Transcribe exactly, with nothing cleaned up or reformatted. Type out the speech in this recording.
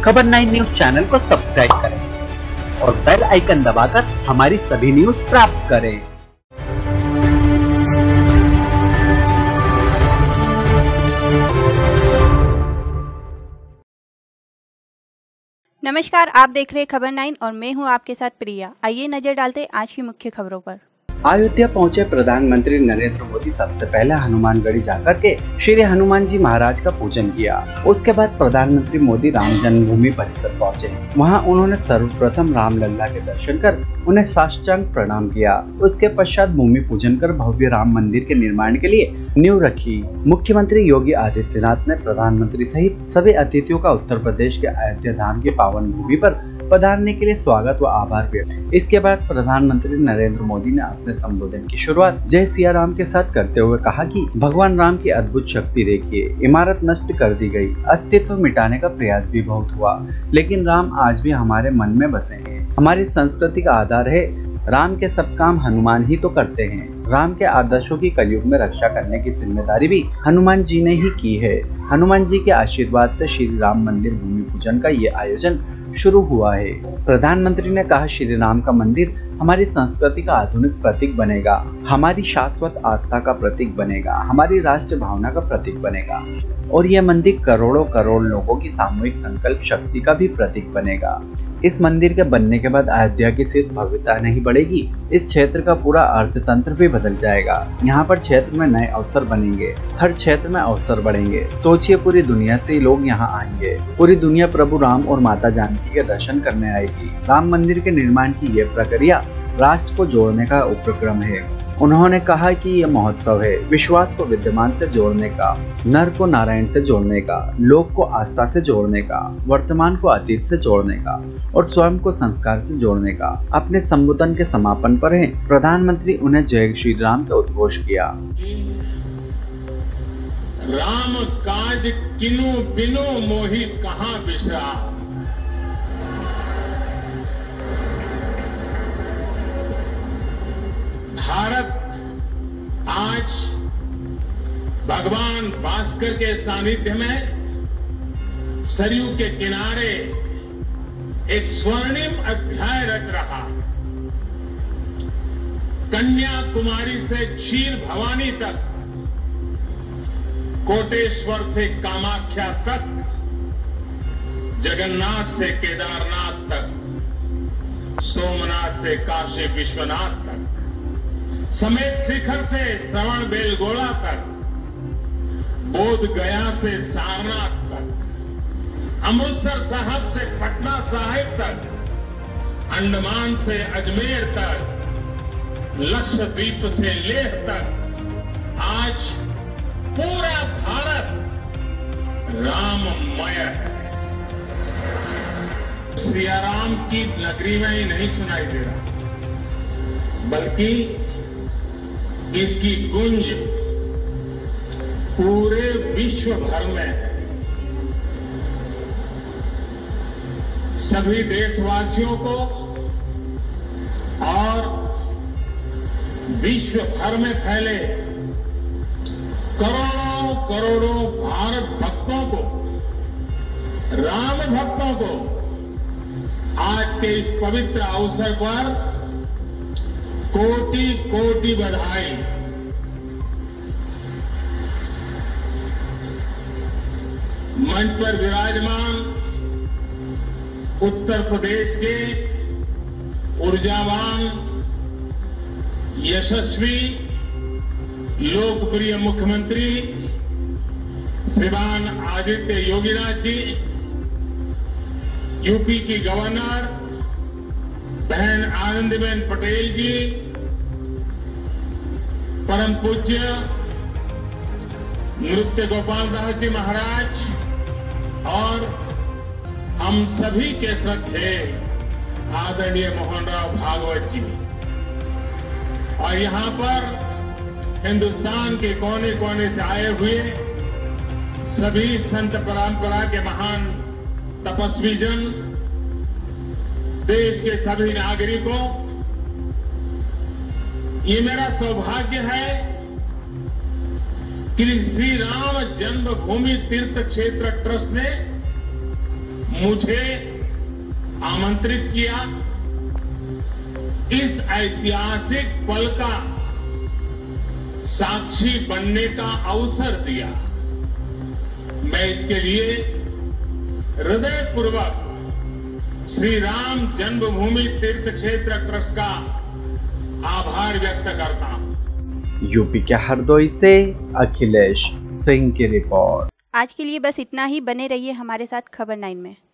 खबर nine news channel को subscribe करें और बेल आइकन दबाकर हमारी सभी न्यूज प्राप्त करें। नमस्कार, आप देख रहे हैं खबर नाइन और मैं हूं आपके साथ प्रिया। आइए नजर डालते हैं आज की मुख्य खबरों पर। अयोध्या पहुंचे प्रधानमंत्री नरेंद्र मोदी सबसे पहले हनुमानगढ़ी जाकर के श्री हनुमान जी महाराज का पूजन किया। उसके बाद प्रधानमंत्री मोदी राम जन्मभूमि परिसर पहुंचे। वहां उन्होंने सर्वप्रथम रामलला के दर्शन कर उन्हें साष्टांग प्रणाम किया। उसके पश्चात भूमि पूजन कर भव्य राम मंदिर के निर्माण के लिए नींव रखी। मुख्यमंत्री योगी आदित्यनाथ ने प्रधानमंत्री सहित सभी अतिथियों का उत्तर प्रदेश के अयोध्या धाम की पावन भूमि पर पधारने के लिए स्वागत व आभार व्यक्त। इसके बाद प्रधानमंत्री नरेंद्र मोदी ने अपने संबोधन की शुरुआत जय सिया राम के साथ करते हुए कहा कि भगवान राम की अद्भुत शक्ति देखिए, इमारत नष्ट कर दी गई, अस्तित्व मिटाने का प्रयास भी बहुत हुआ, लेकिन राम आज भी हमारे मन में बसे हैं। हमारी संस्कृति का आधार है राम के सब काम हनुमान ही तो करते हैं। राम के आदर्शों की कलयुग में रक्षा करने की जिम्मेदारी भी हनुमान जी ने ही की है। हनुमान जी के आशीर्वाद से श्री राम मंदिर भूमि पूजन का ये आयोजन शुरू हुआ है। प्रधानमंत्री ने कहा, श्री राम का मंदिर हमारी संस्कृति का आधुनिक प्रतीक बनेगा, हमारी शाश्वत आस्था का प्रतीक बनेगा, हमारी राष्ट्र भावना का प्रतीक बनेगा और यह मंदिर करोड़ों करोड़ लोगों की सामूहिक संकल्प शक्ति का भी प्रतीक बनेगा। इस मंदिर के बनने के बाद अयोध्या की सिर्फ भव्यता नहीं बढ़ेगी, इस क्षेत्र का पूरा अर्थतंत्र भी बदल जाएगा। यहाँ पर क्षेत्र में नए अवसर बनेंगे, हर क्षेत्र में अवसर बढ़ेंगे। सोचिए, पूरी दुनिया से लोग यहाँ आएंगे, पूरी दुनिया प्रभु राम और माता जानकी के दर्शन करने आएगी। राम मंदिर के निर्माण की यह प्रक्रिया राष्ट्र को जोड़ने का उपक्रम है। उन्होंने कहा कि यह महोत्सव है विश्वास को विद्यमान से जोड़ने का, नर को नारायण से जोड़ने का, लोक को आस्था से जोड़ने का, वर्तमान को अतीत से जोड़ने का और स्वयं को संस्कार से जोड़ने का। अपने संबोधन के समापन पर है प्रधानमंत्री उन्हें जय श्री राम का उद्घोष किया। राम काज किनु बिनु मोहि कहाँ बिसरा। भारत आज भगवान भास्कर के सानिध्य में सरयू के किनारे एक स्वर्णिम अध्याय रच रहा। कन्याकुमारी से क्षीर भवानी तक, कोटेश्वर से कामाख्या तक, जगन्नाथ से केदारनाथ तक, सोमनाथ से काशी विश्वनाथ तक, समेत शिखर से श्रवण बेलगोला तक, बोध गया से सारनाथ तक, अमृतसर साहब से पटना साहिब तक, अंडमान से अजमेर तक, लक्षद्वीप से लेह तक, आज पूरा भारत राममय है। सिया राम की नगरी में ही नहीं सुनाई दे रहा, बल्कि इसकी गूंज पूरे विश्व भर में है। सभी देशवासियों को और विश्व भर में फैले करोड़ों करोड़ों भारत भक्तों को, राम भक्तों को आज के इस पवित्र अवसर पर कोटि कोटि बधाई। मंच पर विराजमान उत्तर प्रदेश के ऊर्जावान, यशस्वी, लोकप्रिय मुख्यमंत्री श्रीमान आदित्य योगीनाथ जी, यूपी की गवर्नर बहन आनंदीबेन पटेल जी, परम पूज्य नृत्य गोपाल दास जी महाराज और हम सभी के श्रद्धेय आदरणीय मोहन राव भागवत जी, और यहाँ पर हिंदुस्तान के कोने कोने से आए हुए सभी संत परंपरा के महान तपस्वी जन, देश के सभी नागरिकों, ये मेरा सौभाग्य है कि श्री राम जन्मभूमि तीर्थ क्षेत्र ट्रस्ट ने मुझे आमंत्रित किया, इस ऐतिहासिक पल का साक्षी बनने का अवसर दिया। मैं इसके लिए हृदयपूर्वक श्री राम जन्मभूमि तीर्थ क्षेत्र ट्रस्ट का आभार व्यक्त करता हूं। यूपी के हरदोई से अखिलेश सिंह की रिपोर्ट। आज के लिए बस इतना ही। बने रहिए हमारे साथ खबर नाइन में।